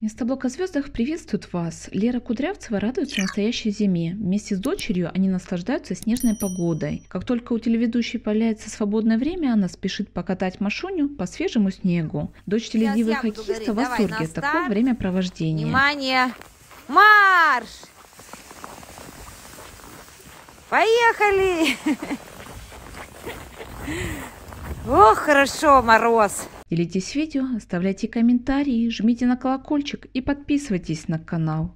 Местоблок о звездах приветствует вас. Лера Кудрявцева радуется настоящей зиме. Вместе с дочерью они наслаждаются снежной погодой. Как только у телеведущей появляется свободное время, она спешит покатать Машуню по свежему снегу. Дочь Сейчас теледивой я буду хоккеиста в говорить. Давай восторге на от такого старт. времяпровождения. Внимание! Марш! Поехали! Ох, хорошо, мороз! Делитесь видео, оставляйте комментарии, жмите на колокольчик и подписывайтесь на канал.